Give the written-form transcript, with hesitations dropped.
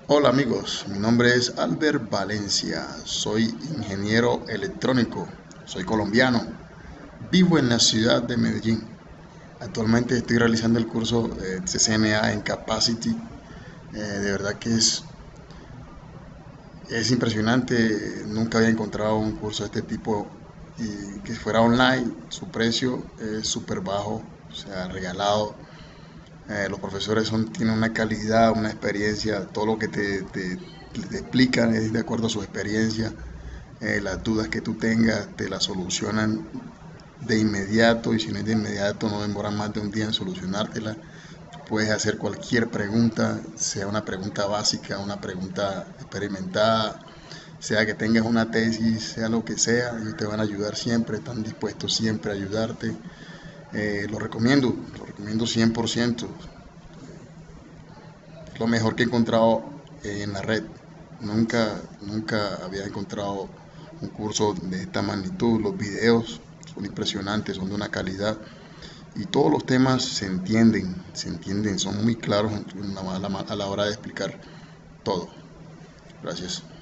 Hola amigos, mi nombre es Albert Valencia, soy ingeniero electrónico, soy colombiano, vivo en la ciudad de Medellín. Actualmente estoy realizando el curso CCNA en Capacity. De verdad que es impresionante, nunca había encontrado un curso de este tipo y que fuera online. Su precio es súper bajo, o sea, regalado. Los profesores tienen una calidad, una experiencia, todo lo que te explican es de acuerdo a su experiencia. Las dudas que tú tengas te las solucionan de inmediato, y si no es de inmediato no demoran más de un día en solucionártela. Puedes hacer cualquier pregunta, sea una pregunta básica, una pregunta experimentada, sea que tengas una tesis, sea lo que sea, ellos te van a ayudar siempre, están dispuestos siempre a ayudarte. Lo recomiendo 100%. Lo mejor que he encontrado en la red. Nunca había encontrado un curso de esta magnitud. Los videos son impresionantes, son de una calidad y todos los temas se entienden, son muy claros a la hora de explicar todo. Gracias.